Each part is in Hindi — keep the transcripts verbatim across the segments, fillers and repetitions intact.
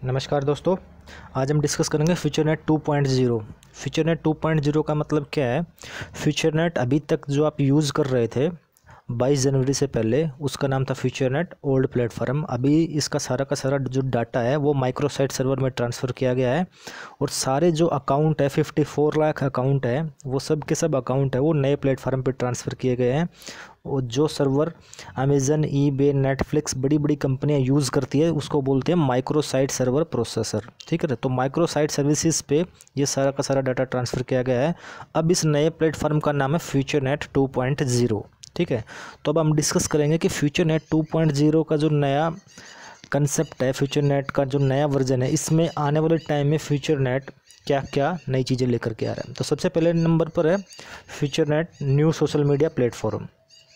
नमस्कार दोस्तों, आज हम डिस्कस करेंगे FutureNet two point zero. FutureNet two point zero का मतलब क्या है। फ्यूचरनेट अभी तक जो आप यूज़ कर रहे थे बाईस जनवरी से पहले, उसका नाम था फ्यूचरनेट ओल्ड प्लेटफॉर्म। अभी इसका सारा का सारा जो डाटा है वो माइक्रोसाइट सर्वर में ट्रांसफ़र किया गया है और सारे जो अकाउंट है चौवन लाख अकाउंट है वो सब के सब अकाउंट है वो नए प्लेटफॉर्म पे ट्रांसफ़र किए गए हैं। और जो सर्वर अमेज़न, ईबे, नेटफ्लिक्स बड़ी बड़ी कंपनियां यूज़ करती है उसको बोलते हैं माइक्रोसाइट सर्वर प्रोसेसर। ठीक है, तो माइक्रोसाइट सर्विसेज पे ये सारा का सारा डाटा ट्रांसफ़र किया गया है। अब इस नए प्लेटफॉर्म का नाम है फ्यूचरनेट टू पॉइंट ज़ीरो। ठीक है, तो अब हम डिस्कस करेंगे कि फ्यूचरनेट टू पॉइंट ज़ीरो का जो नया कंसेप्ट है, फ्यूचरनेट का जो नया वर्जन है, इसमें आने वाले टाइम में फ्यूचरनेट क्या क्या नई चीज़ें लेकर के आ रहा है। तो सबसे पहले नंबर पर है FutureNet new social media platform.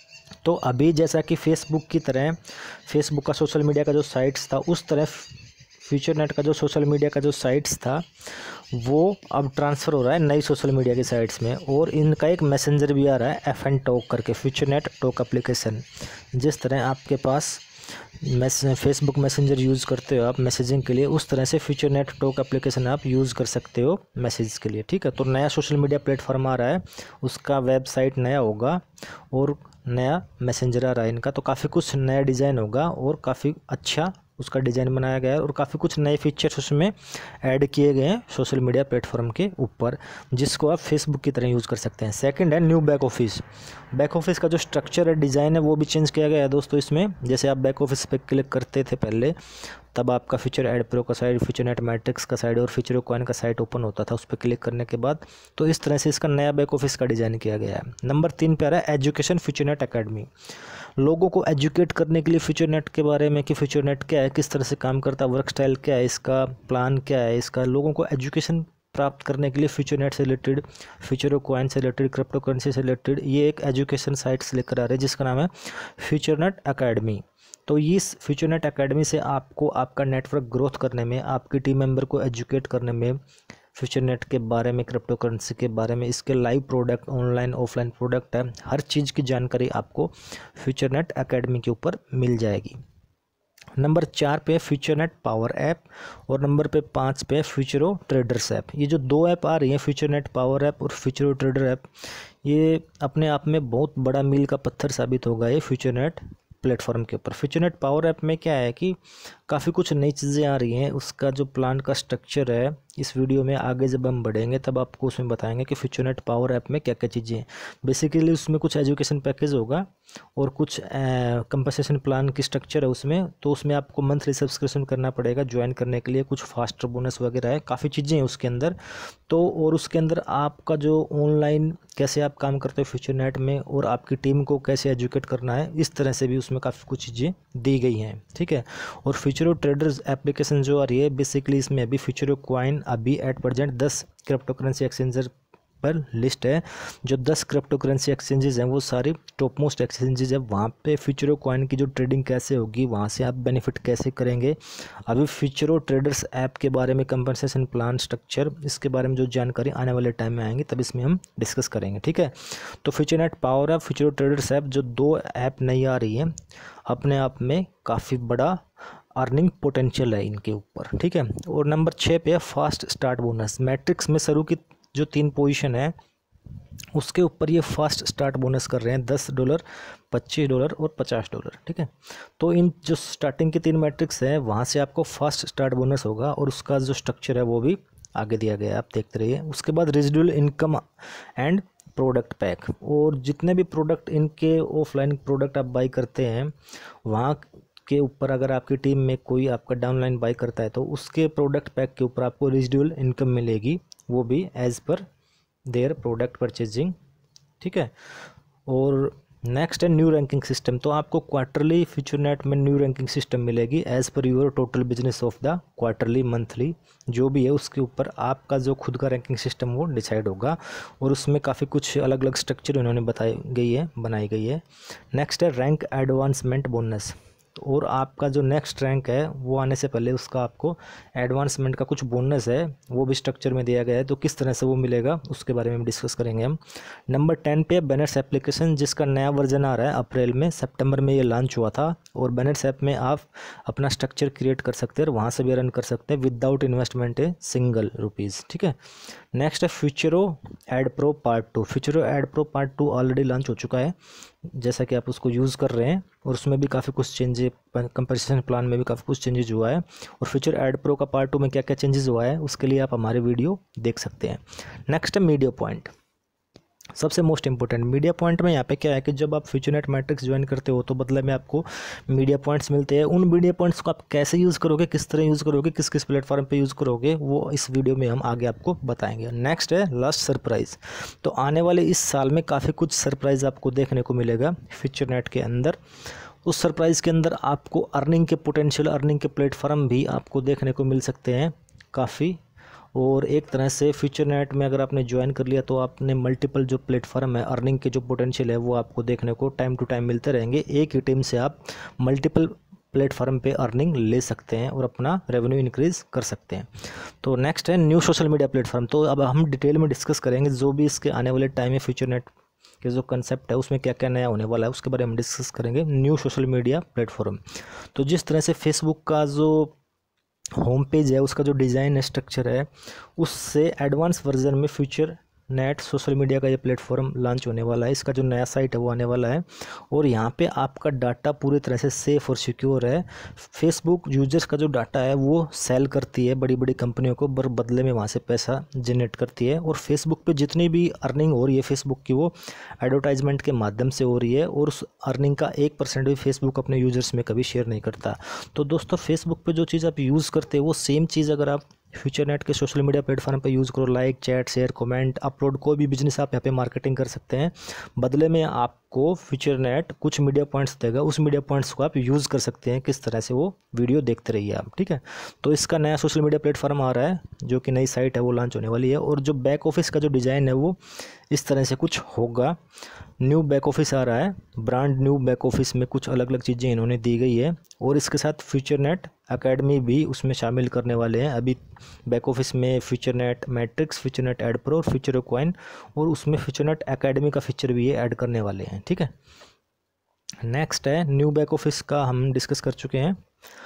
तो अभी जैसा कि फेसबुक की तरह फेसबुक का सोशल मीडिया का जो साइट्स था, उस तरह फ्यूचरनेट का जो सोशल मीडिया का जो साइट्स था वो अब ट्रांसफ़र हो रहा है नई सोशल मीडिया की साइट्स में। और इनका एक मैसेंजर भी आ रहा है, एफ एन टॉक करके, फ्यूचरनेट टॉक एप्लीकेशन। जिस तरह आपके पास मैस फेसबुक मैसेंजर यूज़ करते हो आप मैसेजिंग के लिए, उस तरह से फ्यूचरनेट टॉक एप्लीकेशन आप यूज़ कर सकते हो मैसेज के लिए। ठीक है, तो नया सोशल मीडिया प्लेटफॉर्म आ रहा है, उसका वेबसाइट नया होगा और नया मैसेंजर आ रहा है इनका। तो काफ़ी कुछ नया डिज़ाइन होगा और काफ़ी अच्छा उसका डिज़ाइन बनाया गया है और काफ़ी कुछ नए फीचर्स उसमें ऐड किए गए हैं सोशल मीडिया प्लेटफॉर्म के ऊपर, जिसको आप फेसबुक की तरह यूज़ कर सकते हैं। सेकंड है new back office. Back office का जो स्ट्रक्चर है, डिज़ाइन है, वो भी चेंज किया गया है दोस्तों इसमें। जैसे आप बैक ऑफिस पे क्लिक करते थे पहले, तब आपका फ्यूचर एड प्रो का साइड, फ्यूचरनेट मैट्रिक्स का साइड और फ्यूचर कॉइन का साइट ओपन होता था उस पर क्लिक करने के बाद। तो इस तरह से इसका नया बैक ऑफिस का डिज़ाइन किया गया है। नंबर तीन पे आ रहा है एजुकेशन फ्यूचरनेट अकेडमी। लोगों को एजुकेट करने के लिए फ्यूचरनेट के बारे में कि फ्यूचरनेट क्या है, किस तरह से काम करता है, वर्क स्टाइल क्या है, इसका प्लान क्या है, इसका लोगों को एजुकेशन प्राप्त करने के लिए फ्यूचरनेट से रिलेटेड, फ्यूचर कॉइन से रिलेटेड, क्रिप्टो करेंसी से रिलेटेड ये एक एजुकेशन साइट्स लेकर आ रहे हैं जिसका नाम है फ्यूचरनेट अकेडमी। तो इस फ्यूचरनेट अकेडमी से आपको आपका नेटवर्क ग्रोथ करने में, आपकी टीम मेंबर को एजुकेट करने में, फ्यूचरनेट के बारे में, क्रिप्टो करेंसी के बारे में, इसके live product, online offline product है, हर चीज़ की जानकारी आपको फ्यूचरनेट अकेडमी के ऊपर मिल जाएगी। नंबर चार पे फ्यूचरनेट पावर ऐप और नंबर पे पाँच पे फ्यूचरो ट्रेडर्स ऐप। ये जो दो ऐप आ रही हैं, फ्यूचरनेट पावर ऐप और फ्यूचरो ट्रेडर ऐप, ये अपने आप में बहुत बड़ा मील का पत्थर साबित होगा ये फ्यूचरनेट प्लेटफॉर्म के ऊपर। फ्यूचरनेट पावर ऐप में क्या है कि काफ़ी कुछ नई चीज़ें आ रही हैं। उसका जो प्लान का स्ट्रक्चर है, इस वीडियो में आगे जब हम बढ़ेंगे तब आपको उसमें बताएंगे कि फ्यूचरनेट पावर ऐप में क्या क्या चीज़ें हैं। बेसिकली उसमें कुछ एजुकेशन पैकेज होगा और कुछ कंपनसेशन प्लान की स्ट्रक्चर है उसमें। तो उसमें आपको मंथली सब्सक्रिप्शन करना पड़ेगा ज्वाइन करने के लिए, कुछ फास्टर बोनस वगैरह है, काफ़ी चीज़ें हैं उसके अंदर। तो और उसके अंदर आपका जो ऑनलाइन कैसे आप काम करते हो फ्यूचरनेट में और आपकी टीम को कैसे एजुकेट करना है, इस तरह से भी उसमें काफ़ी कुछ चीज़ें दी गई हैं। ठीक है, और फ्यूचरो ट्रेडर्स एप्लीकेशन जो आ रही है, बेसिकली इसमें अभी फ्यूचरो कॉइन अभी एट प्रेजेंट दस क्रिप्टो करेंसी एक्सचेंजर पर लिस्ट है। जो दस क्रिप्टो करेंसी एक्सचेंजेस हैं वो सारी टॉप मोस्ट एक्सचेंजेस है। वहाँ पे फ्यूचरो कॉइन की जो ट्रेडिंग कैसे होगी, वहाँ से आप बेनिफिट कैसे करेंगे, अभी फ्यूचरो ट्रेडर्स ऐप के बारे में, कंपनसेशन प्लान स्ट्रक्चर, इसके बारे में जो जानकारी आने वाले टाइम में आएंगे तब इसमें हम डिस्कस करेंगे। ठीक है, तो FutureNet power app, Futuro traders app, जो दो ऐप नई आ रही है, अपने आप में काफ़ी बड़ा अर्निंग पोटेंशियल है इनके ऊपर। ठीक है, और नंबर छः पे है फास्ट स्टार्ट बोनस। मैट्रिक्स में शुरू की जो तीन पोजीशन है उसके ऊपर ये फास्ट स्टार्ट बोनस कर रहे हैं, दस डॉलर, पच्चीस डॉलर और पचास डॉलर। ठीक है, तो इन जो स्टार्टिंग की तीन मैट्रिक्स हैं वहाँ से आपको फास्ट स्टार्ट बोनस होगा और उसका जो स्ट्रक्चर है वो भी आगे दिया गया है, आप देखते रहिए। उसके बाद residual income and product pack, और जितने भी प्रोडक्ट इनके ऑफलाइन प्रोडक्ट आप बाई करते हैं वहाँ के ऊपर अगर आपकी टीम में कोई आपका डाउनलाइन बाई करता है तो उसके प्रोडक्ट पैक के ऊपर आपको रेजिडुअल इनकम मिलेगी, वो भी as per their product purchasing. ठीक है, और नेक्स्ट है न्यू रैंकिंग सिस्टम। तो आपको क्वार्टरली फ्यूचरनेट में न्यू रैंकिंग सिस्टम मिलेगी as per your total business of the quarterly, monthly जो भी है उसके ऊपर आपका जो खुद का रैंकिंग सिस्टम वो डिसाइड होगा और उसमें काफ़ी कुछ अलग अलग स्ट्रक्चर उन्होंने बताई गई है बनाई गई है। नेक्स्ट है रैंक एडवांसमेंट बोनस। और आपका जो नेक्स्ट रैंक है वो आने से पहले उसका आपको एडवांसमेंट का कुछ बोनस है वो भी स्ट्रक्चर में दिया गया है। तो किस तरह से वो मिलेगा उसके बारे में डिस्कस करेंगे हम। नंबर टेन पे बैनर्स एप्लीकेशन, जिसका नया वर्जन आ रहा है अप्रैल में, सितंबर में ये लॉन्च हुआ था। और बैनर्स ऐप में आप अपना स्ट्रक्चर क्रिएट कर सकते हैं और वहाँ से भी रन कर सकते हैं without investment a single rupees, ठीक है। नेक्स्ट है Futuro ad pro part two. Futuro ad pro part two already launch हो चुका है, जैसा कि आप उसको यूज़ कर रहे हैं, और उसमें भी काफ़ी कुछ चेंजेस, कंपैरिजन प्लान में भी काफ़ी कुछ चेंजेस हुआ है। और फ्यूचर एड प्रो का पार्ट टू में क्या क्या चेंजेस हुआ है उसके लिए आप हमारे वीडियो देख सकते हैं। नेक्स्ट है मीडिया पॉइंट, सबसे मोस्ट इंपॉर्टेंट। मीडिया पॉइंट में यहाँ पे क्या है कि जब आप फ्यूचरनेट मैट्रिक्स ज्वाइन करते हो तो बदले में आपको मीडिया पॉइंट्स मिलते हैं। उन मीडिया पॉइंट्स को आप कैसे यूज़ करोगे, किस तरह यूज़ करोगे, किस किस प्लेटफॉर्म पे यूज़ करोगे, वो इस वीडियो में हम आगे आपको बताएंगे। नेक्स्ट है लास्ट सरप्राइज़। तो आने वाले इस साल में काफ़ी कुछ सरप्राइज़ आपको देखने को मिलेगा फ्यूचरनेट के अंदर। उस सरप्राइज़ के अंदर आपको अर्निंग के पोटेंशियल, अर्निंग के प्लेटफॉर्म भी आपको देखने को मिल सकते हैं काफ़ी। और एक तरह से फ्यूचरनेट में अगर आपने ज्वाइन कर लिया तो आपने मल्टीपल जो प्लेटफॉर्म है, अर्निंग के जो पोटेंशियल है वो आपको देखने को टाइम टू टाइम मिलते रहेंगे। एक ही टीम से आप मल्टीपल प्लेटफॉर्म पे अर्निंग ले सकते हैं और अपना रेवेन्यू इंक्रीज़ कर सकते हैं। तो नेक्स्ट है न्यू सोशल मीडिया प्लेटफॉर्म। तो अब हम डिटेल में डिस्कस करेंगे जो भी इसके आने वाले टाइम में फ्यूचरनेट के जो कंसेप्ट है उसमें क्या क्या नया होने वाला है उसके बारे में डिस्कस करेंगे। न्यू सोशल मीडिया प्लेटफॉर्म, तो जिस तरह से फेसबुक का जो होम पेज है उसका जो डिज़ाइन स्ट्रक्चर है उससे एडवांस वर्जन में फ्यूचर नेट सोशल मीडिया का ये प्लेटफॉर्म लॉन्च होने वाला है। इसका जो नया साइट है वो आने वाला है और यहाँ पे आपका डाटा पूरी तरह से सेफ और सिक्योर है। फेसबुक यूजर्स का जो डाटा है वो सेल करती है बड़ी बड़ी कंपनियों को, बर बदले में वहाँ से पैसा जनरेट करती है। और फेसबुक पे जितनी भी अर्निंग हो रही है फेसबुक की वो एडवर्टाइजमेंट के माध्यम से हो रही है और उस अर्निंग का एक परसेंट भी फेसबुक अपने यूजर्स में कभी शेयर नहीं करता। तो दोस्तों फेसबुक पे जो चीज़ आप यूज़ करते हो वो सेम चीज़ अगर आप फ्यूचरनेट के सोशल मीडिया प्लेटफॉर्म पे यूज़ करो, like, chat, share, comment, upload, कोई भी बिजनेस आप यहाँ पे मार्केटिंग कर सकते हैं। बदले में आपको फ्यूचरनेट कुछ मीडिया पॉइंट्स देगा, उस मीडिया पॉइंट्स को आप यूज़ कर सकते हैं। किस तरह से वो वीडियो देखते रहिए आप, ठीक है। तो इसका नया सोशल मीडिया प्लेटफॉर्म आ रहा है जो कि नई साइट है वो लॉन्च होने वाली है। और जो बैक ऑफिस का जो डिज़ाइन है वो इस तरह से कुछ होगा। न्यू बैक ऑफिस आ रहा है, ब्रांड न्यू बैक ऑफिस में कुछ अलग अलग चीज़ें इन्होंने दी गई है और इसके साथ फ्यूचरनेट एकेडमी भी उसमें शामिल करने वाले हैं। अभी बैक ऑफिस में FutureNet matrix, FutureNet ad pro, future coin और उसमें फ्यूचरनेट एकेडमी का फीचर भी ये ऐड करने वाले हैं, ठीक है। नेक्स्ट है न्यू बैक ऑफिस का हम डिस्कस कर चुके हैं।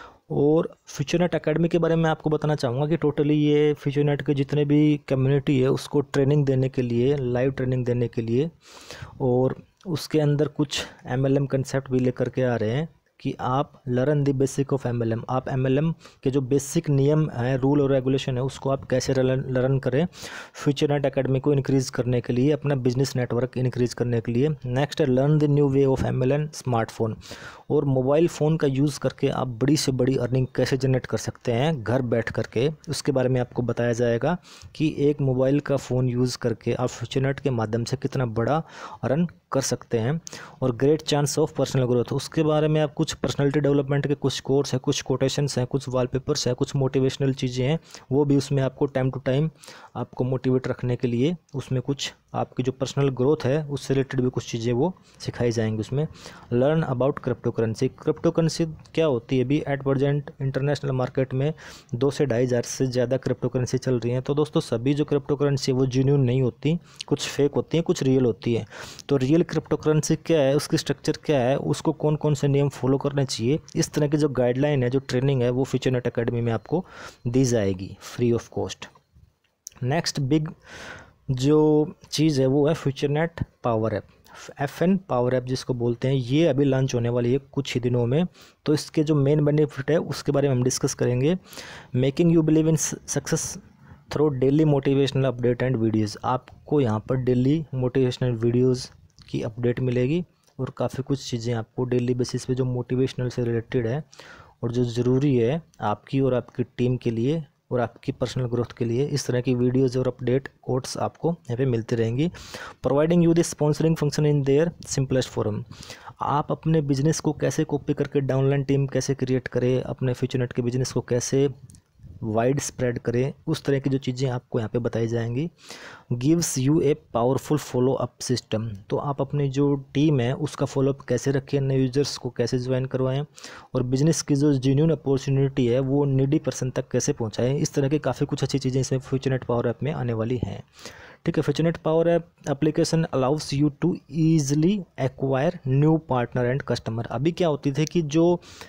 और फ्यूचरनेट एकेडमी के बारे में आपको बताना चाहूँगा कि टोटली ये फ्यूचरनेट के जितने भी कम्युनिटी है उसको ट्रेनिंग देने के लिए, लाइव ट्रेनिंग देने के लिए, और उसके अंदर कुछ एम एल एम कंसेप्ट भी लेकर के आ रहे हैं कि आप learn the basic of M L M. आप एम एल एम के जो बेसिक नियम हैं, रूल और रेगुलेशन है उसको आप कैसे लर्न करें फ्यूचरनेट एकेडमी को इंक्रीज़ करने के लिए, अपना बिजनेस नेटवर्क इंक्रीज़ करने के लिए। नेक्स्ट है learn the new way of M L N smartphone. और मोबाइल फ़ोन का यूज़ करके आप बड़ी से बड़ी अर्निंग कैसे जनरेट कर सकते हैं घर बैठ करके, उसके बारे में आपको बताया जाएगा कि एक मोबाइल का फ़ोन यूज़ करके आप फ्यूचरनेट के माध्यम से कितना बड़ा अर्न कर सकते हैं। और great chance of personal growth, उसके बारे में आप कुछ पर्सनालिटी डेवलपमेंट के कुछ कोर्स हैं, कुछ कोटेशंस हैं, कुछ वॉलपेपर्स हैं, कुछ मोटिवेशनल चीज़ें हैं, वो भी उसमें आपको टाइम टू टाइम आपको मोटिवेट रखने के लिए उसमें कुछ आपकी जो पर्सनल ग्रोथ है उससे रिलेटेड भी कुछ चीज़ें वो सिखाई जाएंगी उसमें। Learn about crypto currency. Crypto currency क्या होती है? अभी एट प्रेजेंट इंटरनेशनल मार्केट में दो से ढाई हज़ार से ज़्यादा क्रिप्टो करेंसी चल रही हैं। तो दोस्तों सभी जो क्रिप्टो करेंसी है वो जेन्युइन नहीं होती, कुछ फेक होती हैं, कुछ रियल होती है। तो रियल क्रिप्टो करेंसी क्या है, उसकी स्ट्रक्चर क्या है, उसको कौन कौन से नियम फॉलो करने चाहिए, इस तरह की जो गाइडलाइन है, जो ट्रेनिंग है, वो फ्यूचरनेट एकेडमी में आपको दी जाएगी free of cost. Next big जो चीज़ है वो है FutureNet power app, F N power app जिसको बोलते हैं। ये अभी लॉन्च होने वाली है कुछ ही दिनों में। तो इसके जो मेन बेनिफिट है उसके बारे में हम डिस्कस करेंगे। Making you believe in success through daily motivational update and videos. आपको यहाँ पर डेली मोटिवेशनल वीडियोज़ की अपडेट मिलेगी और काफ़ी कुछ चीज़ें आपको डेली बेसिस पे जो मोटिवेशनल से रिलेटेड है और जो ज़रूरी है आपकी और आपकी टीम के लिए और आपकी पर्सनल ग्रोथ के लिए, इस तरह की वीडियोज़ और अपडेट कोड्स आपको यहाँ पे मिलती रहेंगी। Providing you the sponsoring function in their simplest form. आप अपने बिजनेस को कैसे कॉपी करके डाउनलाइन टीम कैसे क्रिएट करें, अपने फ्यूचरनेट के बिजनेस को कैसे वाइड स्प्रेड करें, उस तरह की जो चीज़ें आपको यहाँ पे बताई जाएंगी। Gives you a powerful follow up system, तो आप अपनी जो टीम है उसका फॉलोअप कैसे रखें, नए यूजर्स को कैसे ज्वाइन करवाएं, और बिजनेस की जो जेन्युइन अपॉर्चुनिटी है वो नीडी पर्सन तक कैसे पहुँचाएँ। इस तरह की काफ़ी कुछ अच्छी चीज़ें इसमें फ्यूचरनेट पावर ऐप में आने वाली हैं। ठीक है, FutureNet power app application allows you to easily acquire new partner and customer. अभी क्या होती थी कि जो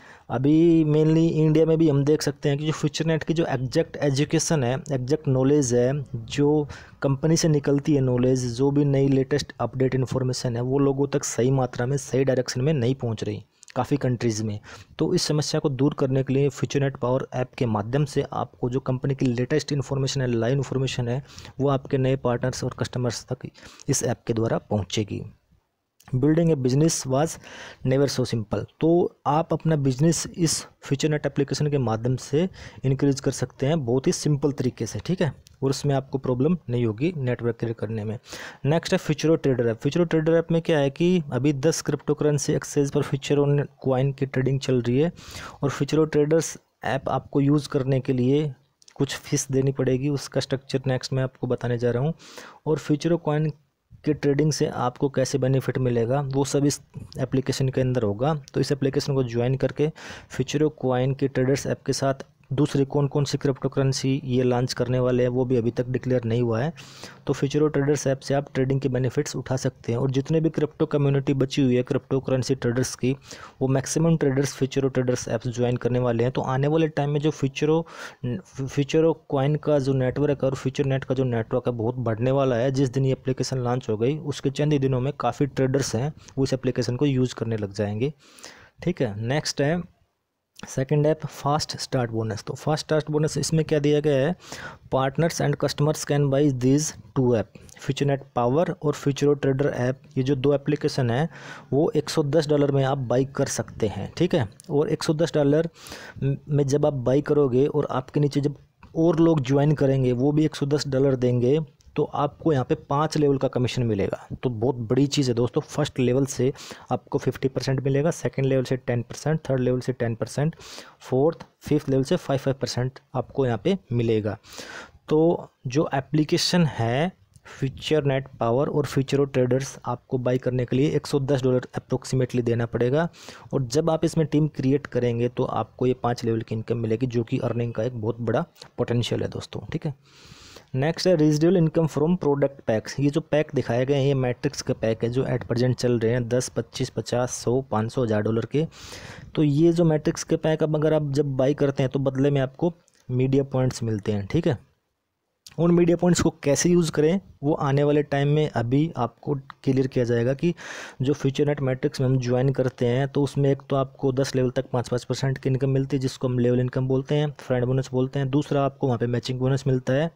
अभी मेनली इंडिया में भी हम देख सकते हैं कि जो फ्यूचरनेट की जो एग्जैक्ट एजुकेशन है, एग्जैक्ट नॉलेज है, जो कंपनी से निकलती है नॉलेज, जो भी नई लेटेस्ट अपडेट इन्फॉर्मेशन है, वो लोगों तक सही मात्रा में, सही डायरेक्शन में नहीं पहुंच रही काफ़ी कंट्रीज़ में। तो इस समस्या को दूर करने के लिए फ्यूचरनेट पावर ऐप के माध्यम से आपको जो कंपनी की लेटेस्ट इन्फॉर्मेशन है, लाइव इन्फॉर्मेशन है, वो आपके नए पार्टनर्स और कस्टमर्स तक इस ऐप के द्वारा पहुंचेगी। Building a business was never so simple, तो आप अपना बिजनेस इस फ्यूचरनेट एप्लीकेशन के माध्यम से इंक्रीज कर सकते हैं बहुत ही सिंपल तरीके से। ठीक है, और उसमें आपको प्रॉब्लम नहीं होगी नेटवर्क क्रिएट करने में। नेक्स्ट है Futuro trader app. Futuro trader app में क्या है कि अभी दस क्रिप्टो करेंसी एक्सचेंज पर फ्यूचरो कॉइन की ट्रेडिंग चल रही है, और फ्यूचरो ट्रेडर्स ऐप आपको यूज़ करने के लिए कुछ फीस देनी पड़ेगी, उसका स्ट्रक्चर नेक्स्ट मैं आपको बताने जा रहा हूँ। और फ्यूचरो कॉइन कि ट्रेडिंग से आपको कैसे बेनिफिट मिलेगा वो सब इस एप्लीकेशन के अंदर होगा। तो इस एप्लीकेशन को ज्वाइन करके फ्यूचरो कॉइन के ट्रेडर्स ऐप के साथ दूसरी कौन कौन सी क्रिप्टो करेंसी ये लॉन्च करने वाले हैं वो भी अभी तक डिक्लेयर नहीं हुआ है। तो फ्यूचरो ट्रेडर्स ऐप से आप ट्रेडिंग के बेनिफिट्स उठा सकते हैं, और जितने भी क्रिप्टो कम्युनिटी बची हुई है क्रिप्टो करेंसी ट्रेडर्स की, वो maximum traders Futuro traders apps join करने वाले हैं। तो आने वाले टाइम में जो फ्यूचरो फ्यूचरो कॉइन का जो नेटवर्क है और फ्यूचर नेट का जो नेटवर्क है बहुत बढ़ने वाला है। जिस दिन ये एप्लीकेशन लॉन्च हो गई उसके चंद ही दिनों में काफ़ी ट्रेडर्स हैं वो इस एप्लीकेशन को यूज़ करने लग जाएंगे। ठीक है, नेक्स्ट है second app fast start bonus. तो फास्ट स्टार्ट बोनस इसमें क्या दिया गया है, partners and customers can buy these two app, FutureNet power और फ्यूचरो ट्रेडर ऐप। ये जो दो एप्लीकेशन है वो एक सौ दस डॉलर में आप बाई कर सकते हैं। ठीक है, और एक सौ दस डॉलर में जब आप बाई करोगे और आपके नीचे जब और लोग ज्वाइन करेंगे वो भी एक सौ दस डॉलर देंगे, तो आपको यहाँ पे पाँच लेवल का कमीशन मिलेगा। तो बहुत बड़ी चीज़ है दोस्तों। फर्स्ट लेवल से आपको फिफ्टी परसेंट मिलेगा, सेकेंड लेवल से टेन परसेंट, थर्ड लेवल से ten percent, fourth fifth level से फाइव फाइव परसेंट आपको यहाँ पे मिलेगा। तो जो एप्लीकेशन है फ्यूचरनेट पावर और फ्यूचरो ट्रेडर्स आपको बाई करने के लिए एक सौ दस डॉलर अप्रोक्सीमेटली देना पड़ेगा, और जब आप इसमें टीम क्रिएट करेंगे तो आपको ये पाँच लेवल की इनकम मिलेगी, जो कि अर्निंग का एक बहुत बड़ा पोटेंशियल है दोस्तों। ठीक है, नेक्स्ट है residual income from product packs. ये जो पैक दिखाए गए हैं ये मैट्रिक्स के पैक है जो एट प्रेजेंट चल रहे हैं, दस, पच्चीस, पचास, सौ, पाँच सौ, हज़ार डॉलर के। तो ये जो मैट्रिक्स के पैक अब अगर आप जब बाई करते हैं तो बदले में आपको मीडिया पॉइंट्स मिलते हैं। ठीक है, उन मीडिया पॉइंट्स को कैसे यूज़ करें वो आने वाले टाइम में अभी आपको क्लियर किया जाएगा कि जो फ्यूचरनेट मैट्रिक्स में हम ज्वाइन करते हैं तो उसमें एक तो आपको दस लेवल तक पाँच पाँच परसेंट की इनकम मिलती है जिसको हम लेवल इनकम बोलते हैं, फ्रेंड बोनस बोलते हैं। दूसरा आपको वहाँ पे मैचिंग बोनस मिलता है,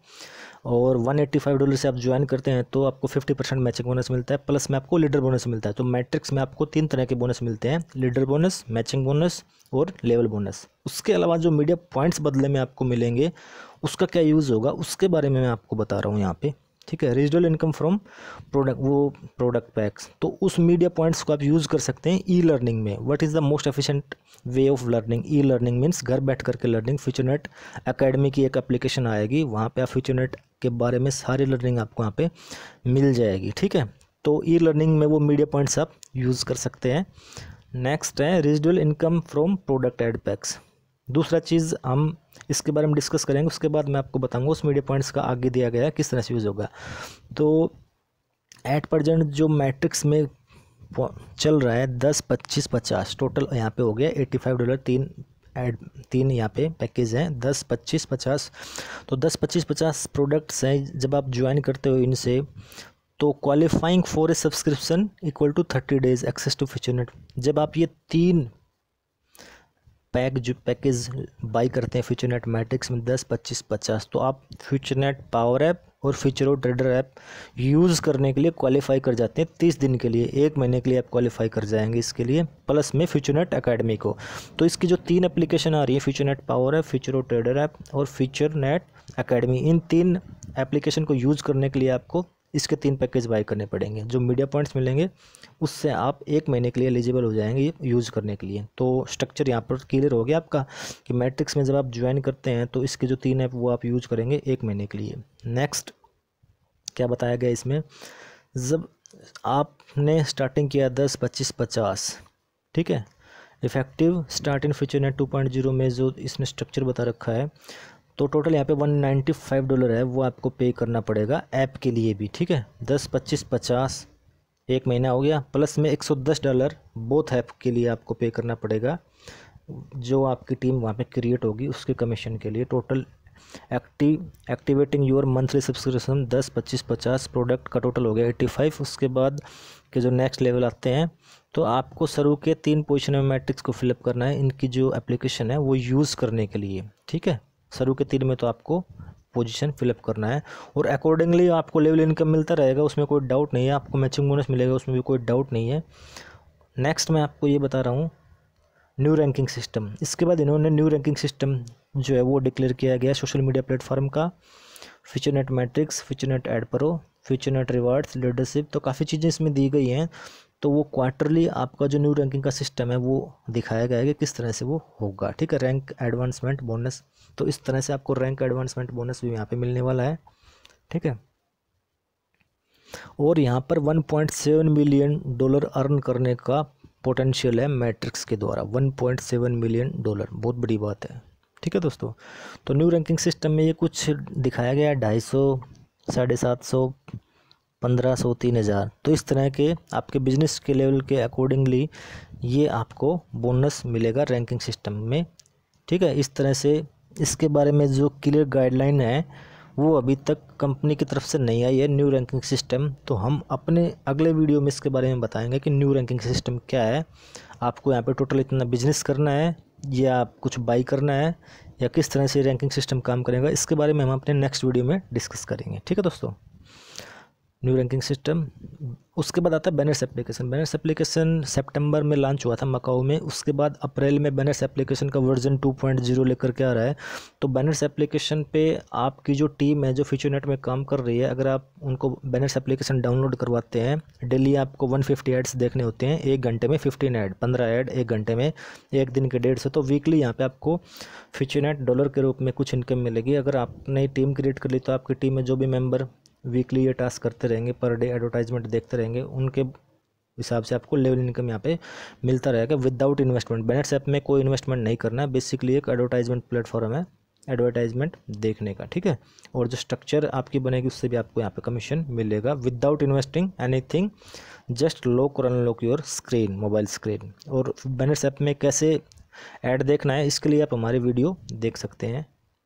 और वन एट्टी फाइव डॉलर से आप ज्वाइन करते हैं तो आपको फिफ्टी परसेंट मैचिंग बोनस मिलता है, प्लस में आपको लीडर बोनस मिलता है। तो मैट्रिक्स में आपको तीन तरह के बोनस मिलते हैं, लीडर बोनस, मैचिंग बोनस और लेवल बोनस। उसके अलावा जो मीडिया पॉइंट्स बदले में आपको मिलेंगे उसका क्या यूज़ होगा उसके बारे में मैं आपको बता रहा हूँ यहाँ पे। ठीक है, रेजिडुअल इनकम फ्रॉम प्रोडक्ट, वो प्रोडक्ट पैक्स, तो उस मीडिया पॉइंट्स को आप यूज़ कर सकते हैं ई लर्निंग में। What is the most efficient way of learning? E learning means घर बैठ करके लर्निंग। फ्यूचरनेट एकेडमी की एक एप्लीकेशन आएगी, वहाँ पे आप फ्यूचरनेट के बारे में सारी लर्निंग आपको वहाँ पे मिल जाएगी। ठीक है, तो ई लर्निंग में वो मीडिया पॉइंट्स आप यूज़ कर सकते हैं। नेक्स्ट है residual income from product ad packs. दूसरा चीज़ हम इसके बारे में डिस्कस करेंगे, उसके बाद मैं आपको बताऊंगा उस मीडिया पॉइंट्स का आगे दिया गया है किस तरह से यूज़ होगा। तो एट प्रेजेंट जो मैट्रिक्स में चल रहा है दस, पच्चीस, पचास टोटल यहाँ पे हो गया एटी फाइव डॉलर। तीन एड तीन यहाँ पे पैकेज हैं, दस, पच्चीस, पचास। तो दस, पच्चीस, पचास प्रोडक्ट्स हैं। जब आप ज्वाइन करते हो इनसे तो qualifying for a subscription equal to thirty days access to FutureNet. जब आप ये तीन पैक जो पैकेज बाई करते हैं फ्यूचरनेट मैट्रिक्स में दस, पच्चीस, पचास, तो आप फ्यूचरनेट पावर ऐप और फ्यूचरो ट्रेडर ऐप यूज़ करने के लिए क्वालिफाई कर जाते हैं तीस दिन के लिए, एक महीने के लिए आप क्वालिफाई कर जाएंगे इसके लिए, प्लस में फ्यूचरनेट एकेडमी को। तो इसकी जो तीन एप्लीकेशन आ रही है FutureNet power app, Futuro trader app और फ्यूचरनेट एकेडमी, इन तीन एप्लीकेशन को यूज़ करने के लिए आपको इसके तीन पैकेज बाई करने पड़ेंगे। जो मीडिया पॉइंट्स मिलेंगे उससे आप एक महीने के लिए एलिजिबल हो जाएंगे ये यूज़ करने के लिए। तो स्ट्रक्चर यहाँ पर क्लियर हो गया आपका कि मैट्रिक्स में जब आप ज्वाइन करते हैं तो इसके जो तीन ऐप वो आप यूज़ करेंगे एक महीने के लिए। नेक्स्ट क्या बताया गया इसमें, जब आपने स्टार्टिंग किया दस पच्चीस पचास, ठीक है, effective start in FutureNet two point zero में जो इसने स्ट्रक्चर बता रखा है, तो टोटल यहाँ पे वन नाइन्टी फाइव डॉलर है वो आपको पे करना पड़ेगा ऐप के लिए भी, ठीक है। दस पच्चीस पचास एक महीना हो गया, प्लस में एक सौ दस डॉलर बोथ ऐप के लिए आपको पे करना पड़ेगा जो आपकी टीम वहाँ पे क्रिएट होगी उसके कमीशन के लिए। Total active activating your monthly subscription दस पच्चीस पचास प्रोडक्ट का टोटल हो गया एट्टी फाइव। उसके बाद के जो नेक्स्ट लेवल आते हैं तो आपको शुरू के तीन पोजीशन में मैट्रिक्स को फिलअप करना है इनकी जो एप्लीकेशन है वो यूज़ करने के लिए, ठीक है। शुरू के तीन में तो आपको पोजीशन फिलअप करना है और अकॉर्डिंगली आपको लेवल इनकम मिलता रहेगा, उसमें कोई डाउट नहीं है। आपको मैचिंग बोनस मिलेगा, उसमें भी कोई डाउट नहीं है। नेक्स्ट मैं आपको ये बता रहा हूँ न्यू रैंकिंग सिस्टम। इसके बाद इन्होंने न्यू रैंकिंग सिस्टम जो है वो डिक्लेयर किया गया सोशल मीडिया प्लेटफॉर्म का, FutureNet matrix, FutureNet ad pro, FutureNet rewards, leadership, तो काफ़ी चीज़ें इसमें दी गई हैं। तो वो क्वार्टरली आपका जो न्यू रैंकिंग का सिस्टम है वो दिखाया गया है कि किस तरह से वो होगा, ठीक है। रैंक एडवांसमेंट बोनस, तो इस तरह से आपको रैंक एडवांसमेंट बोनस भी यहाँ पे मिलने वाला है, ठीक है। और यहाँ पर one point seven million dollar earn करने का पोटेंशियल है मैट्रिक्स के द्वारा, one point seven million dollar, बहुत बड़ी बात है, ठीक है दोस्तों। तो न्यू रैंकिंग सिस्टम में ये कुछ दिखाया गया है, ढाई सौ, साढ़े सात सौ, पंद्रह सौ, तीन हज़ार, तो इस तरह के आपके बिजनेस के लेवल के अकॉर्डिंगली ये आपको बोनस मिलेगा रैंकिंग सिस्टम में, ठीक है। इस तरह से इसके बारे में जो क्लियर गाइडलाइन है वो अभी तक कंपनी की तरफ से नहीं आई है न्यू रैंकिंग सिस्टम। तो हम अपने अगले वीडियो में इसके बारे में बताएंगे कि न्यू रैंकिंग सिस्टम क्या है, आपको यहाँ पे टोटल इतना बिजनेस करना है या आप कुछ बाई करना है या किस तरह से रैंकिंग सिस्टम काम करेगा, इसके बारे में हम अपने नेक्स्ट वीडियो में डिस्कस करेंगे, ठीक है दोस्तों। New ranking system. उसके बाद आता है बैनर्स एप्लीकेशन। बैनर्स एप्लीकेशन सितंबर में लॉन्च हुआ था मकाऊ में, उसके बाद अप्रैल में बैनर्स एप्लीकेशन का वर्जन टू पॉइंट ज़ीरो लेकर के आ रहा है। तो बैनर्स एप्लीकेशन पे आपकी जो टीम है जो फ्यूचरनेट में काम कर रही है, अगर आप उनको बैनर्स एप्लीकेशन डाउनलोड करवाते हैं, डेली आपको वन फिफ्टी एड्स देखने होते हैं, एक घंटे में फिफ्टीन ऐड, पंद्रह ऐड एक घंटे में, एक दिन के डेढ़ सौ, तो वीकली यहाँ पे आपको फ्यूचरनेट डॉलर के रूप में कुछ इनकम मिलेगी। अगर आपने टीम क्रिएट कर ली तो आपकी टीम में जो भी मेंबर वीकली ये टास्क करते रहेंगे, पर डे एडवर्टाइजमेंट देखते रहेंगे, उनके हिसाब से आपको लेवल इनकम यहाँ पे मिलता रहेगा विदाउट इन्वेस्टमेंट। बैनर्स ऐप में कोई इन्वेस्टमेंट नहीं करना है, बेसिकली एक एडवर्टाइजमेंट प्लेटफॉर्म है एडवर्टाइजमेंट देखने का, ठीक है। और जो स्ट्रक्चर आपकी बनेगी उससे भी आपको यहाँ पे कमीशन मिलेगा without investing anything, just lock और unlock your screen, mobile screen. और बैनर्स ऐप में कैसे ऐड देखना है इसके लिए आप हमारे वीडियो देख सकते हैं।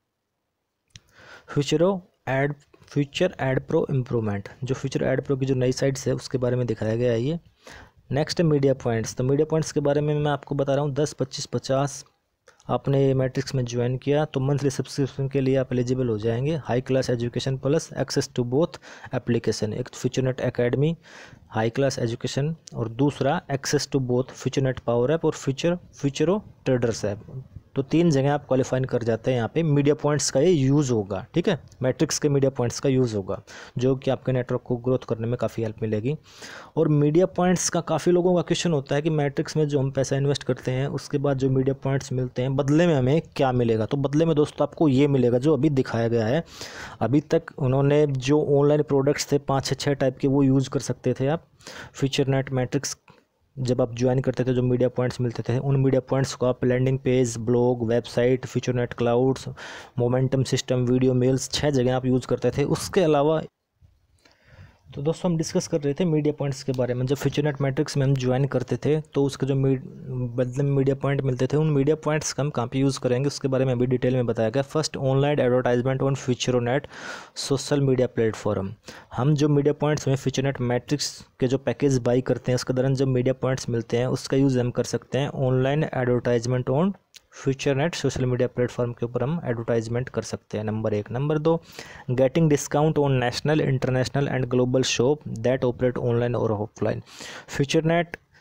Futuro ad future ad pro improvement, जो फ्यूचर एड प्रो की जो नई साइट्स है उसके बारे में दिखाया गया है ये। नेक्स्ट है मीडिया पॉइंट्स। तो मीडिया पॉइंट्स के बारे में मैं आपको बता रहा हूँ, दस पच्चीस पचास आपने मैट्रिक्स में ज्वाइन किया तो मंथली सब्सक्रिप्शन के लिए आप एलिजिबल हो जाएंगे। High class education plus access to both application, एक FutureNet academy high class education और दूसरा access to both FutureNet power app और फ्यूचर फ्यूचरो ट्रेडर्स ऐप। तो तीन जगह आप क्वालिफाइन कर जाते हैं, यहाँ पे मीडिया पॉइंट्स का ये यूज़ होगा, ठीक है। मैट्रिक्स के मीडिया पॉइंट्स का यूज़ होगा जो कि आपके नेटवर्क को ग्रोथ करने में काफ़ी हेल्प मिलेगी। और मीडिया पॉइंट्स का काफ़ी लोगों का क्वेश्चन होता है कि मैट्रिक्स में जो हम पैसा इन्वेस्ट करते हैं उसके बाद जो मीडिया पॉइंट्स मिलते हैं बदले में हमें क्या मिलेगा। तो बदले में दोस्तों आपको ये मिलेगा जो अभी दिखाया गया है। अभी तक उन्होंने जो ऑनलाइन प्रोडक्ट्स थे पाँच छः छः टाइप के वो यूज़ कर सकते थे आप। फ्यूचरनेट मैट्रिक्स जब आप ज्वाइन करते थे जो मीडिया पॉइंट्स मिलते थे उन मीडिया पॉइंट्स को आप landing page, blog, website, FutureNet clouds, momentum system, video mails, छः जगह आप यूज़ करते थे। उसके अलावा तो दोस्तों हम डिस्कस कर रहे थे मीडिया पॉइंट्स के बारे में। जब फ्यूचरनेट मैट्रिक्स में हम ज्वाइन करते थे तो उसके जो बदले में मीडिया पॉइंट मिलते थे उन मीडिया पॉइंट्स का हम कहाँ पे यूज़ करेंगे उसके बारे में अभी डिटेल में बताया गया। First, online advertisement on FutureNet social media platform. हम जो मीडिया पॉइंट्स में फ्यूचरनेट मैट्रिक्स के जो पैकेज बाई करते हैं उसके दौरान जब मीडिया पॉइंट्स मिलते हैं उसका यूज़ हम कर सकते हैं online advertisement on FutureNet social media platform के ऊपर हम एडवर्टाइजमेंट कर सकते हैं, नंबर एक। नंबर दो, getting discount on national, international and global shop that operate online और ऑफलाइन। फ्यूचरनेट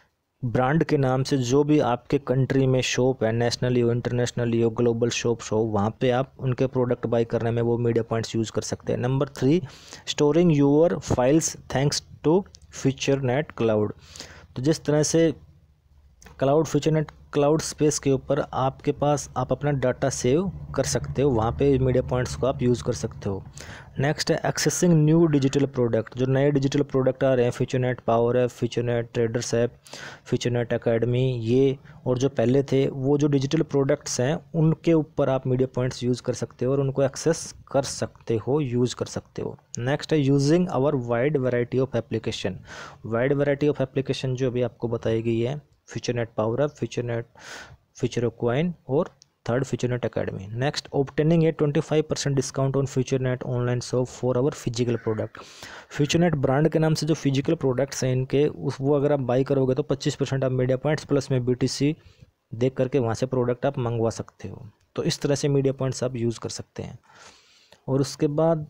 ब्रांड के नाम से जो भी आपके कंट्री में शॉप है, नेशनली हो, इंटरनेशनली हो, ग्लोबल शॉप्स हो, वहाँ पे आप उनके प्रोडक्ट बाई करने में वो मीडिया पॉइंट्स यूज़ कर सकते हैं। Number three, storing your files thanks to FutureNet cloud. तो जिस तरह से क्लाउड फ्यूचरनेट क्लाउड स्पेस के ऊपर आपके पास आप अपना डाटा सेव कर सकते हो, वहाँ पे मीडिया पॉइंट्स को आप यूज़ कर सकते हो। नेक्स्ट है एक्सेसिंग न्यू डिजिटल प्रोडक्ट। जो नए डिजिटल प्रोडक्ट आ रहे हैं, FutureNet power app, FutureNet traders app, FutureNet academy, ये और जो पहले थे वो जो डिजिटल प्रोडक्ट्स हैं उनके ऊपर आप मीडिया पॉइंट्स यूज़ कर सकते हो और उनको एक्सेस कर सकते हो, यूज़ कर सकते हो। नेक्स्ट है using our wide variety of application. Wide variety of application जो अभी आपको बताई गई है, FutureNet power app, FutureNet future coin और third FutureNet academy. Next, obtaining a twenty five percent discount on FutureNet online shop for our physical product. FutureNet brand के नाम से जो फिजिकल प्रोडक्ट्स हैं इनके, उस वो अगर आप बाई करोगे तो पच्चीस परसेंट आप मीडिया पॉइंट्स प्लस में बीटीसी देख करके वहाँ से प्रोडक्ट आप मंगवा सकते हो। तो इस तरह से मीडिया पॉइंट्स आप यूज़ कर सकते हैं। और उसके बाद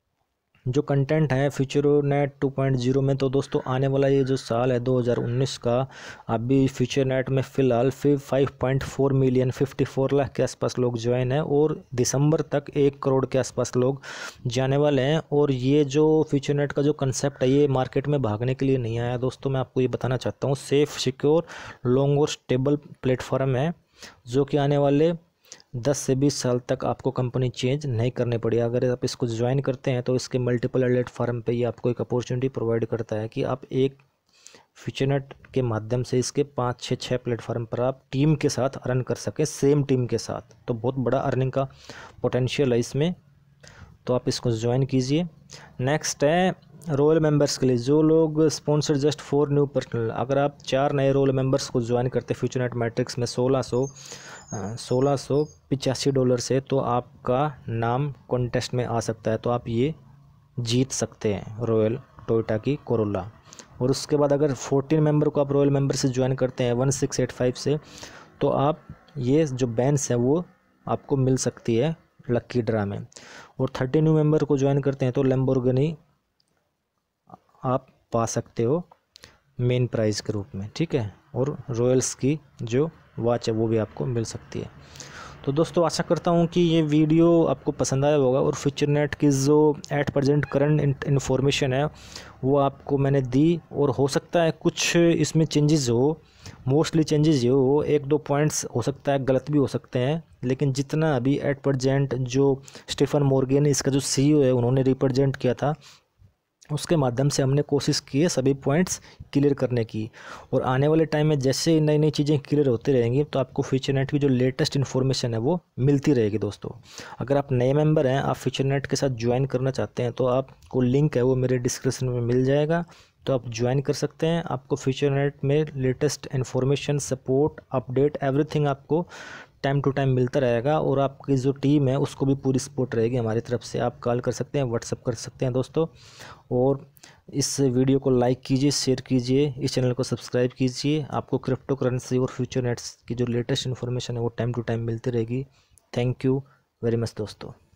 जो कंटेंट है फ्यूचरनेट टू पॉइंट ज़ीरो में, तो दोस्तों आने वाला ये जो साल है दो हज़ार उन्नीस का, अभी फ्यूचरनेट में फ़िलहाल फिर five point four million fifty four lakh के आसपास लोग ज्वाइन हैं और दिसंबर तक एक करोड़ के आसपास लोग जाने वाले हैं। और ये जो फ्यूचरनेट का जो कंसेप्ट है ये मार्केट में भागने के लिए नहीं आया दोस्तों, मैं आपको ये बताना चाहता हूँ। सेफ़, सिक्योर, लॉन्ग और स्टेबल प्लेटफॉर्म है जो कि आने वाले दस से बीस साल तक आपको कंपनी चेंज नहीं करनी पड़ी। अगर आप इसको ज्वाइन करते हैं तो इसके मल्टीपल प्लेटफॉर्म पे ये आपको एक अपॉर्चुनिटी प्रोवाइड करता है कि आप एक फ्यूचरनेट के माध्यम से इसके पाँच छः छः प्लेटफॉर्म पर आप टीम के साथ अर्न कर सकें, सेम टीम के साथ। तो बहुत बड़ा अर्निंग का पोटेंशियल है इसमें, तो आप इसको ज्वाइन कीजिए। नेक्स्ट है रोयल मेंबर्स के लिए, जो लोग sponsor just for new personal. अगर आप चार नए रोयल मेंबर्स को ज्वाइन करते हैं फ्यूचरनेट मैट्रिक्स में सोलह सौ सोलह सौ पिचासी डॉलर से, तो आपका नाम कॉन्टेस्ट में आ सकता है, तो आप ये जीत सकते हैं रॉयल टोयोटा की कोरोला। और उसके बाद अगर फोर्टीन मेंबर को आप रॉयल मेंबर से ज्वाइन करते हैं वन सिक्स एट फाइव से, तो आप ये जो बैंस है वो आपको मिल सकती है लक्की ड्रा में। और थर्टी न्यू मेंबर को ज्वाइन करते हैं तो लैम्बोर्गिनी आप पा सकते हो मेन प्राइज़ के रूप में, ठीक है। और रॉयल्स की जो वॉच है वो भी आपको मिल सकती है। तो दोस्तों आशा करता हूँ कि ये वीडियो आपको पसंद आया होगा और फ्यूचरनेट की जो एट प्रेजेंट करंट इन्फॉर्मेशन है वो आपको मैंने दी। और हो सकता है कुछ इसमें चेंजेस हो, मोस्टली चेंजेस ये हो, एक दो पॉइंट्स हो सकता है गलत भी हो सकते हैं, लेकिन जितना अभी एट प्रेजेंट जो स्टीफन मॉर्गन इसका जो सीईओ है उन्होंने रिप्रेजेंट किया था उसके माध्यम से हमने कोशिश की है सभी पॉइंट्स क्लियर करने की। और आने वाले टाइम में जैसे नई नई चीज़ें क्लियर होती रहेंगी तो आपको फ्यूचरनेट की जो लेटेस्ट इन्फॉर्मेशन है वो मिलती रहेगी दोस्तों। अगर आप नए मेंबर हैं, आप फ्यूचरनेट के साथ ज्वाइन करना चाहते हैं, तो आपको लिंक है वो मेरे डिस्क्रिप्शन में मिल जाएगा, तो आप ज्वाइन कर सकते हैं। आपको फ्यूचरनेट में latest information, support, update, everything आपको टाइम टू टाइम मिलता रहेगा। और आपकी जो टीम है उसको भी पूरी सपोर्ट रहेगी हमारी तरफ से। आप कॉल कर सकते हैं, व्हाट्सअप कर सकते हैं दोस्तों। और इस वीडियो को लाइक कीजिए, शेयर कीजिए, इस चैनल को सब्सक्राइब कीजिए। आपको क्रिप्टो करेंसी और फ्यूचरनेट्स की जो लेटेस्ट इन्फॉर्मेशन है वो टाइम टू टाइम मिलती रहेगी। थैंक यू वेरी मच दोस्तों।